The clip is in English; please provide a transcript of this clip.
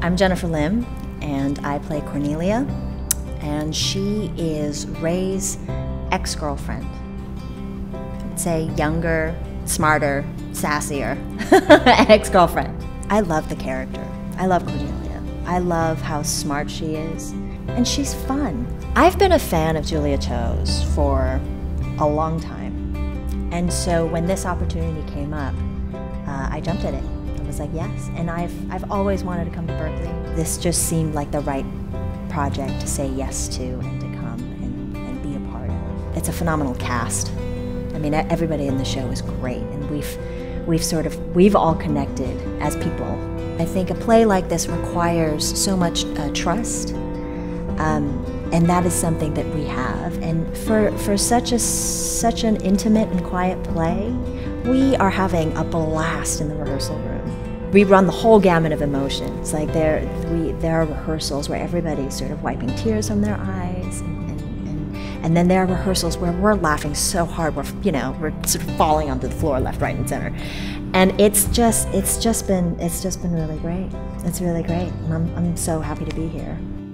I'm Jennifer Lim, and I play Cornelia, and she is Ray's ex-girlfriend. I'd say younger, smarter, sassier ex-girlfriend. I love the character. I love Cornelia. I love how smart she is, and she's fun. I've been a fan of Julia Cho's for a long time, and so when this opportunity came up, I jumped at it. I was like, yes, and I've always wanted to come to Berkeley. This just seemed like the right project to say yes to and to come and be a part of. It's a phenomenal cast. I mean, everybody in the show is great, and we've all connected as people. I think a play like this requires so much trust, and that is something that we have. And for such an intimate and quiet play, we are having a blast in the rehearsal room. We run the whole gamut of emotions. Like there are rehearsals where everybody's sort of wiping tears from their eyes, and then there are rehearsals where we're laughing so hard we're sort of falling onto the floor left, right, and center. And it's just been really great. It's really great, and I'm so happy to be here.